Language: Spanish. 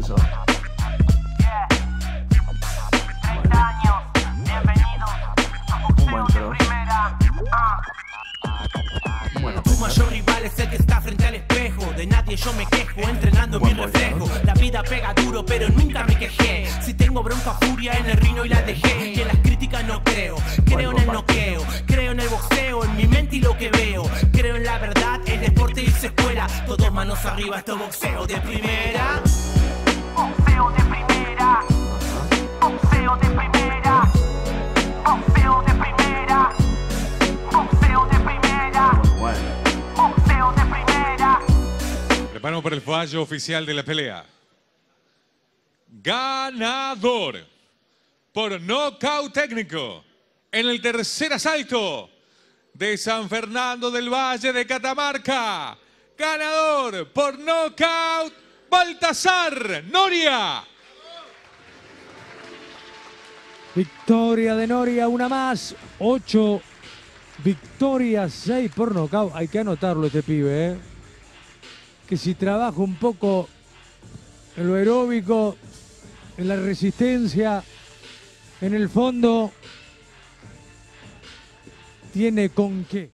eso. 30 años, bienvenidos a Boxeo de Primera. Bueno, Tu mayor rival es el que está frente al espejo. De nadie yo me quejo, entrenando mi reflejo. La vida pega duro, pero nunca me quejé. Si tengo bronca, furia en el rino y la dejé. Y en las críticas no creo, creo en el noqueo. Creo en el boxeo, en mi mente y lo que veo. Creo en la verdad, el deporte y su escuela. Todos manos arriba, esto boxeo de primera. Boxeo de primera. Boxeo de primera. Boxeo de primera. Boxeo de primera. bueno. Boxeo de primera. Preparamos para el fallo oficial de la pelea. Ganador por nocaut técnico en el tercer asalto de San Fernando del Valle de Catamarca. Ganador por nocaut, Baltasar Noria. Victoria de Noria, una más. 8 victorias, 6 por nocaut. Hay que anotarlo este pibe, ¿eh? Que si trabaja un poco en lo aeróbico, en la resistencia, en el fondo, tiene con qué.